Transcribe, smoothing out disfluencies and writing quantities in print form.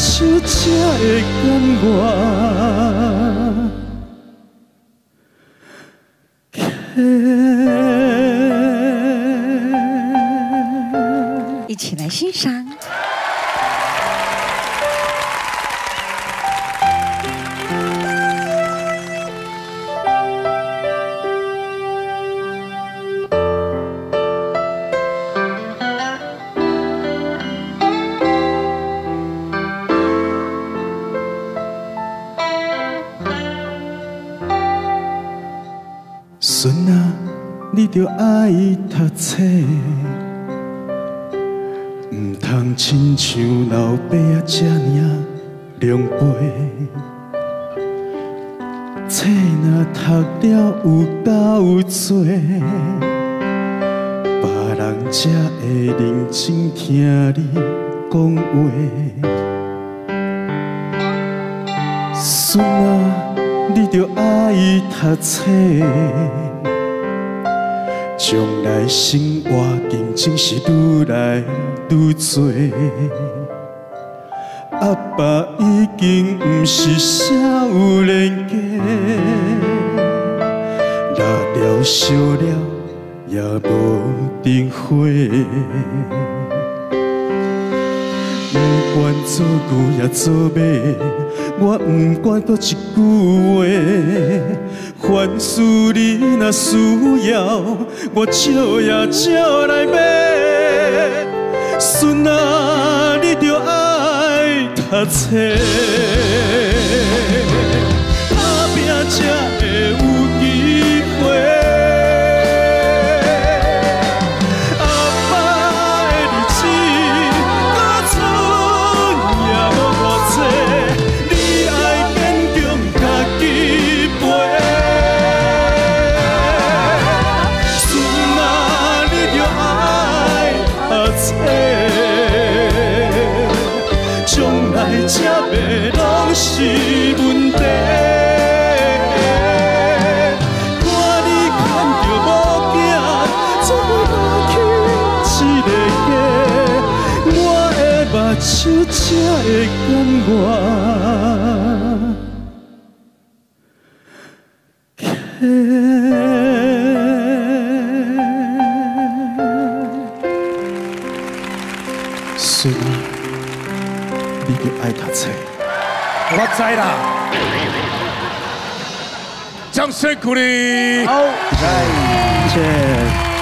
手才会甘愿。 一起来欣赏。 孙啊，你着爱读册。 唔通亲像老爸啊这样凉杯，册若读了有够多，别人才会认真听你讲话。孙啊，你着爱读册。 将来生活竞争是愈来愈多，阿爸已经不是少年家，老了烧了也无灯火。不管做牛也做马，我不管搁一句话。 凡事你若需要，我借也借来买。孙啊，你着爱读册，打拼才会有机会。阿爸的日子，搁剩也无偌多，你爱坚强家己背。 将来才袂拢是问题。看你牵着某囝，做伙搬去一个家，我的目睭才会甘愿。孙啊。 你着爱读册， 我知啦。掌声鼓励。 好，谢谢。